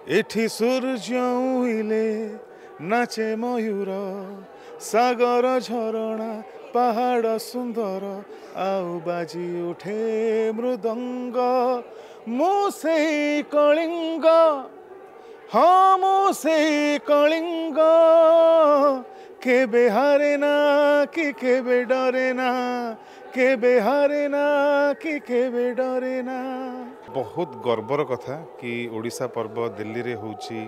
एठी सूर्य उइले नाचे मयूर सागर झरणा पहाड़ सुंदर आउ बाजी उठे मृदंग मुसे कलिंग हाँ मुसे कलिंग केबे हारे ना कि केबे डरे ना केबे हारे ना कि केबे डरे ना। बहुत गर्वर कथा कि ओडिशा पर्व दिल्ली रे होची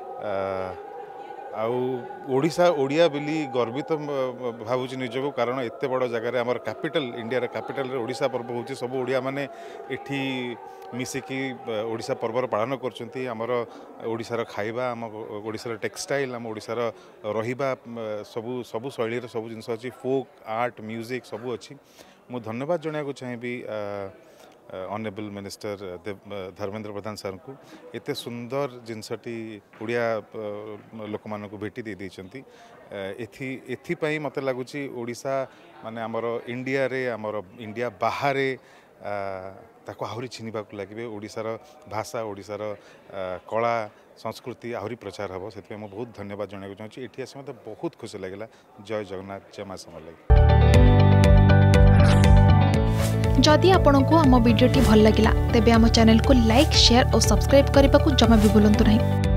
आउ ओडिशा ओडिया बोली गर्वित भावुची निजको कारण एते बड़ जगह आमर कैपिटल इंडिया रे कैपिटल रे ओडिशा पर्व होची सब ओडिया माने एठी मिसिकी ओडिशा पर्वर पालन करछंती। आमर ओडिशार खाइबा आम ओडिशार टेक्सटाइल आम ओडिशार रहिबा सबु सबु शैली रे सबु जिंस अछि फोक आर्ट म्यूजिक सबु अछि। मु धन्यवाद जणिया को चाहिबी honourable minister Dharmendra Pradhan sir को एते सुंदर जिनसटी ओडिया लोक मान को भेटी दे देइचंती। एथि पई मते लागुची ओडिशा माने हमर इंडिया रे हमर इंडिया बाहरे ताको आहुरी चिनिबा को लागिबे। ओडिशार भाषा ओडिशार कला संस्कृति आहुरी प्रचार हबो। सेति मैं बहुत धन्यवाद जणाइको चाहूँ। एठी आसे मते बहुत खुशी लागला। जय जगन्नाथ जय मां समलेई। जदि आपंक आम भिडी भल लगा तेब आम चैनल को लाइक शेयर और सब्सक्राइब करने को जमा भी भूलु नहीं।